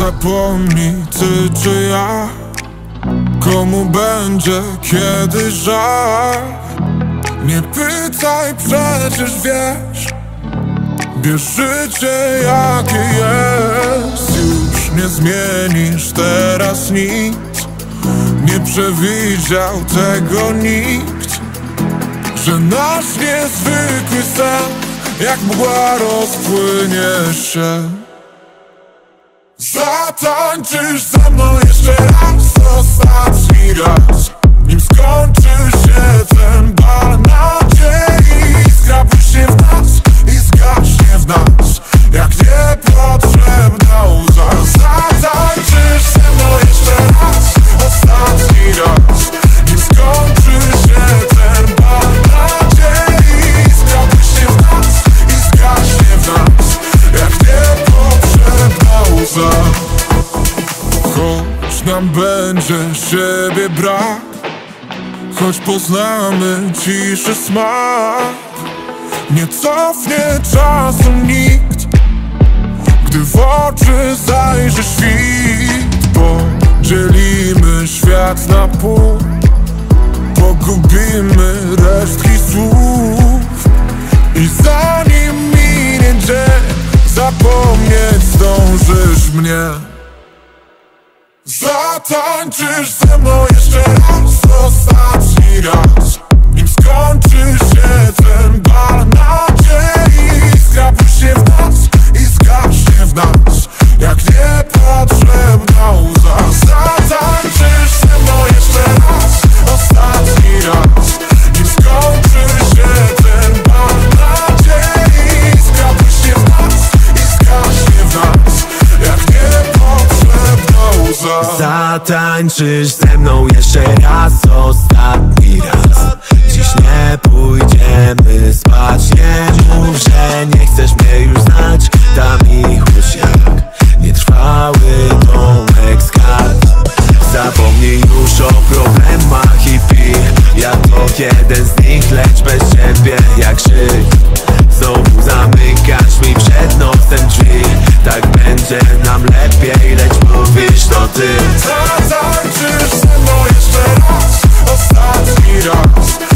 Zapomnij ty czy ja, komu będzie kiedy żal. Nie pytaj, przecież wiesz, bierz życie jakie jest. Już nie zmienisz teraz nic, nie przewidział tego nikt, że nasz niezwykły sen jak mgła rozpłynie się. Zatańczysz ze mną jeszcze raz, ostatni raz, nim skończy się ten bal nadziei. Iskra błyśnie w nas i zgaśnie w nas jak niepotrzebna łza. Zatańczysz ze mną jeszcze raz, ostatni raz, nim skończy się ten bal nadziei. Iskra błyśnie w nas i zgaśnie w nas jak niepotrzebna łza. Choć nam będzie siebie brak, choć poznamy ciszy smak, nie cofnie czasu nikt, gdy w oczy zajrzy świt. Podzielimy świat na pół, pogubimy resztki słów i zanim minie dzień, zapomnieć zdążysz mnie. Zatańczysz ze mną jeszcze raz, ostatni raz, nim skończy się ten bal nadziei. Iskra błyśnie w nas i zgaśnie w nas jak niepotrzebna łza. Zatańczysz ze mną jeszcze raz, ostatni raz, nim skończy się ten bal nadziei. Iskra błyśnie w nas i zgaśnie w nas jak niepotrzebna łza. Zatańczysz ze mną jeszcze raz, ostatni raz. Dziś nie pójdziemy spać, nie mów, że nie chcesz mnie już znać. Ta miłość jak nietrwały domek z kart. Zapomnij już o problemach i pij jak to jeden z nich, lecz bez ciebie jak krzyk. Znowu zamykasz mi przed nosem drzwi, tak będzie nam lepiej, lecz mówisz to ty. Zatańczysz ze mną jeszcze raz, ostatni raz,